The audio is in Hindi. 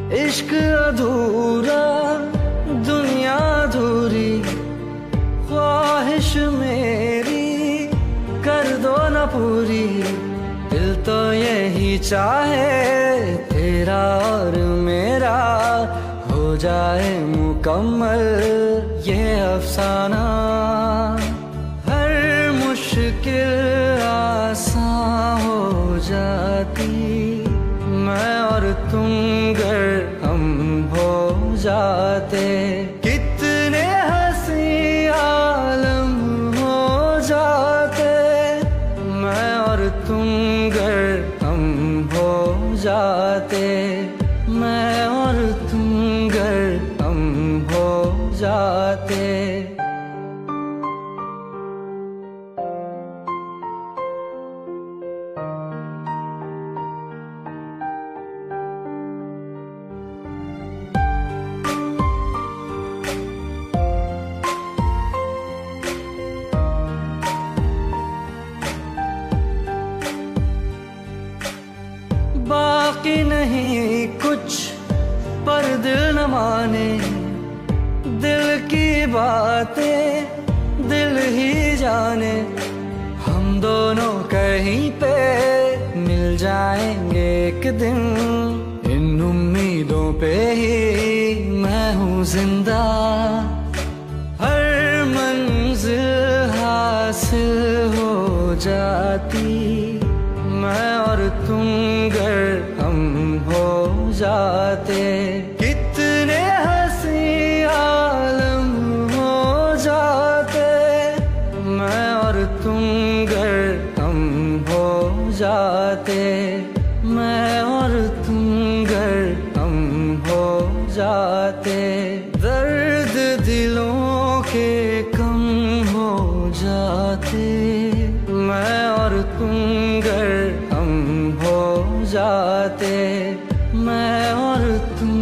इश्क अधूरा दुनिया अधूरी, ख्वाहिश मेरी कर दो न पूरी। दिल तो यही चाहे तेरा और मेरा हो जाए मुकम्मल ये अफसाना। हर मुश्किल आसान हो जाती मैं और तुम गर हम हो जाते। कितने हंसी आलम हो जाते मैं और तुम गर हम हो जाते। मैं और तुम गर हम हो जाते। बाकी नहीं कुछ पर दिल न माने, दिल की बातें दिल ही जाने। हम दोनों कहीं पे मिल जाएंगे एक दिन, इन उम्मीदों पे ही मैं हूँ जिंदा। हर मंजिल हासिल हो जाती मैं और तुम गर हम हो जाते। कितने हंसी आलम हो जाते मैं और तुम गर हम हो जाते। मैं और तुम गर हम हो जाते। दर्द दिलों के कम हो जाते मैं और तुम गर हम हो जाते। मैं और तुम